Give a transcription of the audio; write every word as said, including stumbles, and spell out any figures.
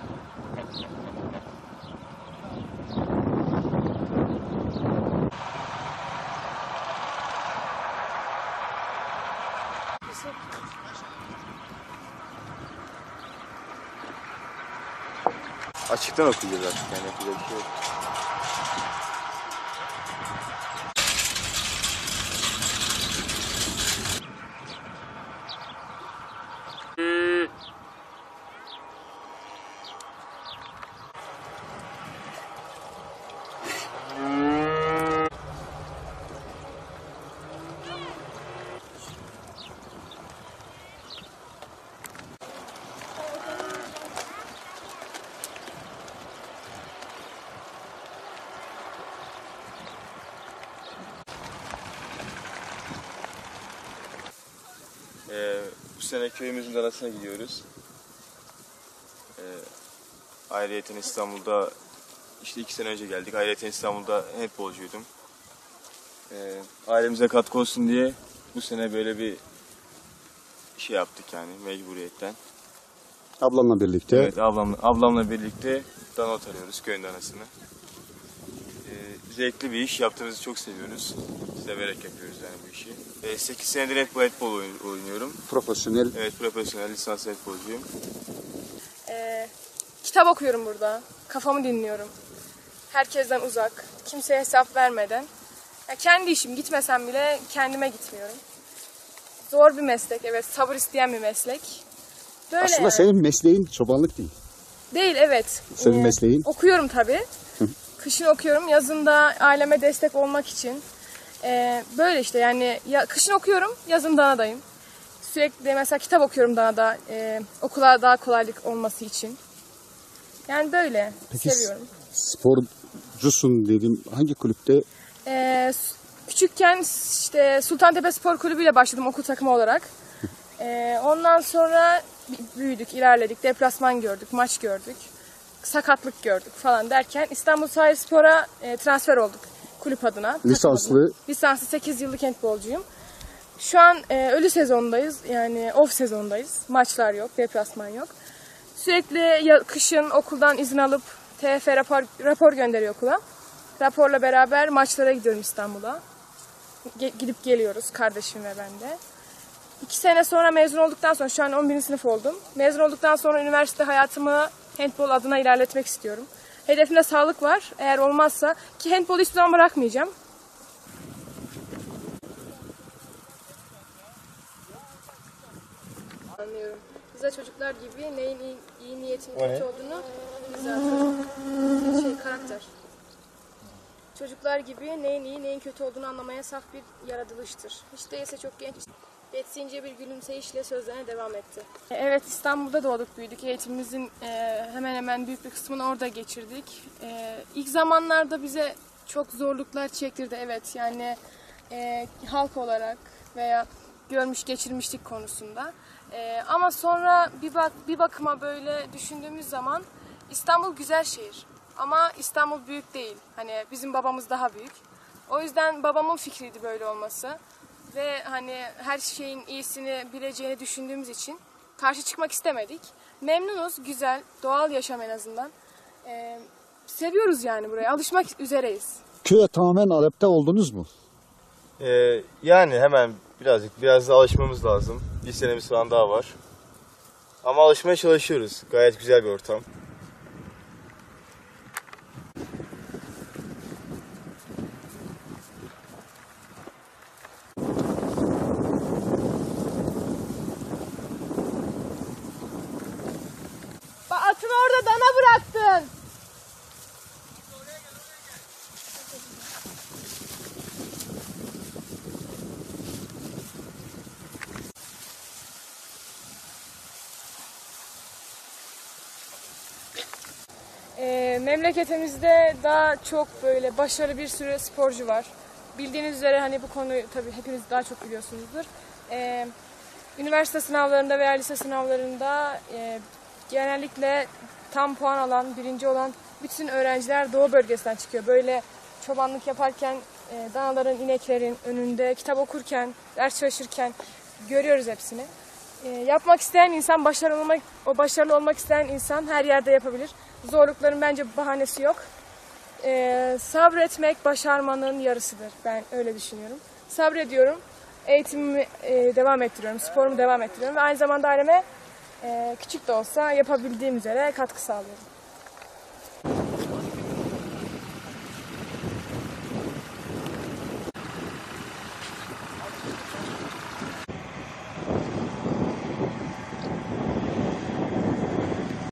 Açıktan okuyacağız artık, yani yapacak bir şey yok. Ee, bu sene köyümüzün arasına gidiyoruz. Ee, ayrıyeten İstanbul'da, işte iki sene önce geldik. Ayrıyeten İstanbul'da handbolcuydum. Ee, ailemize katkı olsun diye bu sene böyle bir şey yaptık yani mecburiyetten. Ablamla birlikte? Evet, ablamla, ablamla birlikte danot arıyoruz, köyün danasını. Ee, zevkli bir iş, yaptığımızı çok seviyoruz. Severek yapıyoruz yani bu işi. Ee, sekiz senedir handbol oynuyorum. Profesyonel? Evet, profesyonel lisans handbolcuyum. Ee, kitap okuyorum burada. Kafamı dinliyorum. Herkesten uzak. Kimseye hesap vermeden. Ya kendi işim, gitmesem bile kendime gitmiyorum. Zor bir meslek, evet. Sabır isteyen bir meslek. Böyle Aslında yani. Senin mesleğin çobanlık değil. Değil, evet. Senin Ee, mesleğin? Okuyorum tabii. Kışın okuyorum. Yazın da aileme destek olmak için. Ee, böyle işte yani ya, kışın okuyorum, yazın danadayım. Sürekli mesela kitap okuyorum danada. E, okula daha kolaylık olması için. Yani böyle. Peki, seviyorum. Sporcusun dedim. Hangi kulüpte? Ee, küçükken işte Sultantepe Spor Kulübü ile başladım okul takımı olarak. Ee, ondan sonra büyüdük, ilerledik, deplasman gördük, maç gördük, sakatlık gördük falan derken İstanbul Sahilspor'a e, transfer olduk kulüp adına. Lisanslı? Adına. Lisanslı sekiz yıllık handbolcuyum. Şu an e, ölü sezondayız, yani off sezondayız. Maçlar yok, deplasman yok. Sürekli ya, kışın okuldan izin alıp T F rapor, rapor gönderiyor okula. Raporla beraber maçlara gidiyorum İstanbul'a. Ge- gidip geliyoruz kardeşim ve ben de. İki sene sonra mezun olduktan sonra, şu an on birinci sınıf oldum. Mezun olduktan sonra üniversite hayatımı handbol adına ilerletmek istiyorum. Hedefimde sağlık var. Eğer olmazsa, ki handbolu hiçbir zaman bırakmayacağım. Anlıyorum. Bize çocuklar gibi neyin iyi, iyi niyetin kötü olduğunu güzel çocuk. Şey, karakter. Çocuklar gibi neyin iyi neyin kötü olduğunu anlamaya saf bir yaratılıştır. Hiç değilse çok genç, yetsince bir gülümseyişle sözlerine devam etti. Evet, İstanbul'da doğduk büyüdük. Eğitimimizin e, hemen hemen büyük bir kısmını orada geçirdik. E, ilk zamanlarda bize çok zorluklar çektirdi, evet. Yani e, halk olarak veya görmüş geçirmişlik konusunda. E, ama sonra bir bak bir bakıma böyle düşündüğümüz zaman İstanbul güzel şehir. Ama İstanbul büyük değil. Hani bizim babamız daha büyük. O yüzden babamın fikriydi böyle olması. Ve hani her şeyin iyisini bileceğini düşündüğümüz için karşı çıkmak istemedik. Memnunuz, güzel, doğal yaşam en azından. Ee, seviyoruz yani burayı, alışmak üzereyiz. Köye tamamen adapte oldunuz mu? Ee, yani hemen birazcık, biraz da alışmamız lazım. Bir senemiz falan daha var. Ama alışmaya çalışıyoruz. Gayet güzel bir ortam. Atını orada dana bıraktın. Ee, memleketimizde daha çok böyle başarılı bir sürü sporcu var. Bildiğiniz üzere hani bu konuyu tabii hepiniz daha çok biliyorsunuzdur. Ee, üniversite sınavlarında veya lise sınavlarında e, genellikle tam puan alan, birinci olan bütün öğrenciler Doğu bölgesinden çıkıyor. Böyle çobanlık yaparken, e, danaların, ineklerin önünde kitap okurken, ders çalışırken görüyoruz hepsini. Ee, yapmak isteyen insan, başarılı olmak, o başarılı olmak isteyen insan her yerde yapabilir. Zorlukların bence bahanesi yok. Ee, sabretmek başarmanın yarısıdır. Ben öyle düşünüyorum. Sabrediyorum. Eğitimimi e, devam ettiriyorum. Sporumu devam ettiriyorum. Ve aynı zamanda aileme e, küçük de olsa yapabildiğim üzere katkı sağlıyorum.